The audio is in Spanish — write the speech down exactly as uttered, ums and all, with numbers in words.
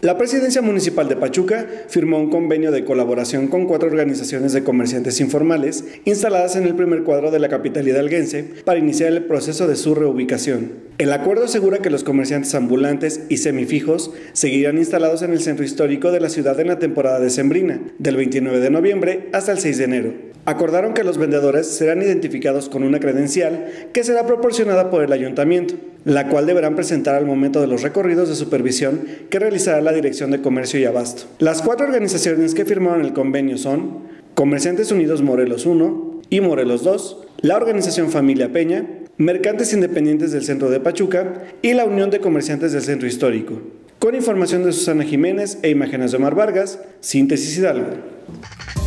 La Presidencia Municipal de Pachuca firmó un convenio de colaboración con cuatro organizaciones de comerciantes informales instaladas en el primer cuadro de la capital hidalguense para iniciar el proceso de su reubicación. El acuerdo asegura que los comerciantes ambulantes y semifijos seguirán instalados en el centro histórico de la ciudad en la temporada decembrina, del veintinueve de noviembre hasta el seis de enero. Acordaron que los vendedores serán identificados con una credencial que será proporcionada por el ayuntamiento, la cual deberán presentar al momento de los recorridos de supervisión que realizará la Dirección de Comercio y Abasto. Las cuatro organizaciones que firmaron el convenio son Comerciantes Unidos Morelos uno y Morelos dos, la Organización Familia Peña, Mercantes Independientes del Centro de Pachuca y la Unión de Comerciantes del Centro Histórico. Con información de Susana Jiménez e imágenes de Omar Vargas, Síntesis Hidalgo.